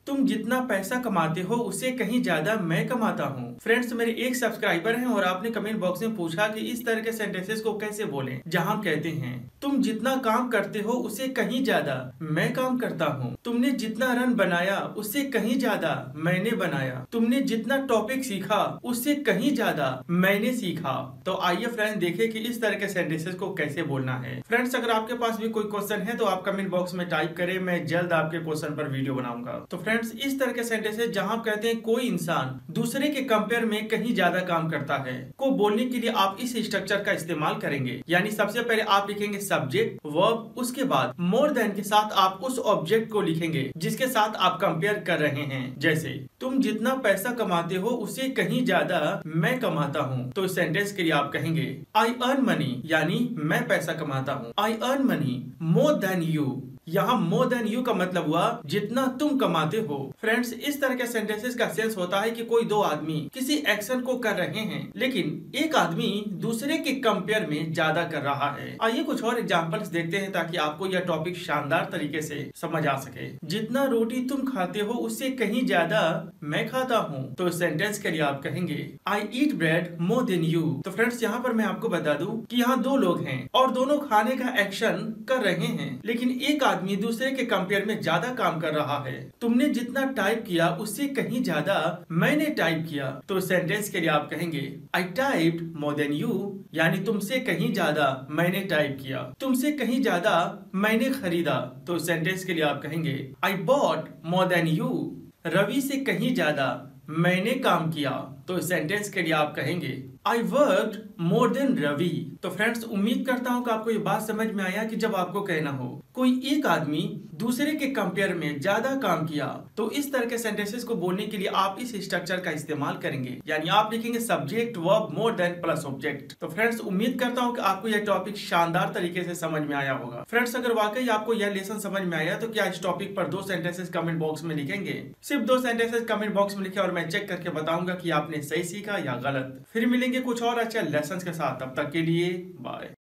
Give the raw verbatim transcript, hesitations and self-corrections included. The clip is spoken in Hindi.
तुम जितना पैसा कमाते हो उससे कहीं ज्यादा मैं कमाता हूँ। फ्रेंड्स, मेरे एक सब्सक्राइबर हैं और आपने कमेंट बॉक्स में पूछा कि इस तरह के सेंटेंसेस को कैसे बोलें, जहाँ कहते हैं तुम जितना काम करते हो उससे कहीं ज्यादा मैं काम करता हूँ। तुमने जितना रन बनाया उससे कहीं ज्यादा मैंने बनाया। तुमने जितना टॉपिक सीखा उससे कहीं ज्यादा मैंने सीखा। तो आइए फ्रेंड्स देखें कि इस तरह के सेंटेंसेस को कैसे बोलना है। फ्रेंड्स, अगर आपके पास भी कोई क्वेश्चन है तो आप कमेंट बॉक्स में टाइप करें, मैं जल्द आपके क्वेश्चन पर वीडियो बनाऊंगा। तो फ्रेंड्स, इस तरह के सेंटेंसेस जहां आप कहते हैं कोई इंसान दूसरे के कंपेयर में कहीं ज्यादा काम करता है को बोलने के लिए आप इस स्ट्रक्चर का इस्तेमाल करेंगे। यानी सबसे पहले आप लिखेंगे सब्जेक्ट वर्ब, उसके बाद मोर देन के साथ आप उस ऑब्जेक्ट को लिखेंगे जिसके साथ आप कंपेयर कर रहे हैं। जैसे तुम जितना पैसा कमाते हो उससे कहीं ज्यादा मैं कमाता हूँ। तो इस सेंटेंस के लिए आप कहेंगे आई अर्न मनी, यानी मैं पैसा कमाता हूँ। I earn money more than you. यहाँ मोर देन यू का मतलब हुआ जितना तुम कमाते हो। फ्रेंड्स, इस तरह के सेंटेंसेस का सेंस होता है कि कोई दो आदमी किसी एक्शन को कर रहे हैं लेकिन एक आदमी दूसरे के कंपेयर में ज्यादा कर रहा है। आइए कुछ और एग्जांपल्स देखते हैं ताकि आपको यह टॉपिक शानदार तरीके से समझ आ सके। जितना रोटी तुम खाते हो उससे कहीं ज्यादा मैं खाता हूँ। तो इस सेंटेंस के लिए आप कहेंगे I eat bread more than you. तो फ्रेंड्स, यहाँ पर मैं आपको बता दूं कि यहाँ दो लोग हैं और दोनों खाने का एक्शन कर रहे हैं लेकिन एक आदमी दूसरे के कंपेयर में ज्यादा काम कर रहा है। तुमने जितना टाइप किया उससे कहीं ज्यादा मैंने टाइप किया। तो सेंटेंस के लिए आप कहेंगे I typed more than you, यानी तुमसे कहीं ज्यादा मैंने टाइप किया। तुमसे कहीं ज्यादा मैंने खरीदा। तो सेंटेंस के लिए आप कहेंगे I bought more than you. Ravi से कहीं ज्यादा मैंने काम किया। तो सेंटेंस के लिए आप कहेंगे I worked more than Ravi. तो फ्रेंड्स, उम्मीद करता हूँ कि आपको ये बात समझ में आया कि जब आपको कहना हो कोई एक आदमी दूसरे के कंपेयर में ज्यादा काम किया तो इस तरह के सेंटेंसेस को बोलने के लिए आप इस स्ट्रक्चर का इस्तेमाल करेंगे। यानी आप लिखेंगे subject verb more than plus object. तो फ्रेंड्स, उम्मीद करता हूँ कि आपको यह टॉपिक शानदार तरीके से समझ में आया होगा। फ्रेंड्स, अगर वाकई आपको यह लेसन समझ में आया तो क्या इस टॉपिक पर दो सेंटेंसेस कमेंट बॉक्स में लिखेंगे? सिर्फ दो सेंटेंसेस कमेंट बॉक्स में लिखे और मैं चेक करके बताऊंगा कि आपने सही सीखा या गलत। फिर मिलेंगे कुछ और अच्छा लेसन के साथ। तब तक के लिए बाय।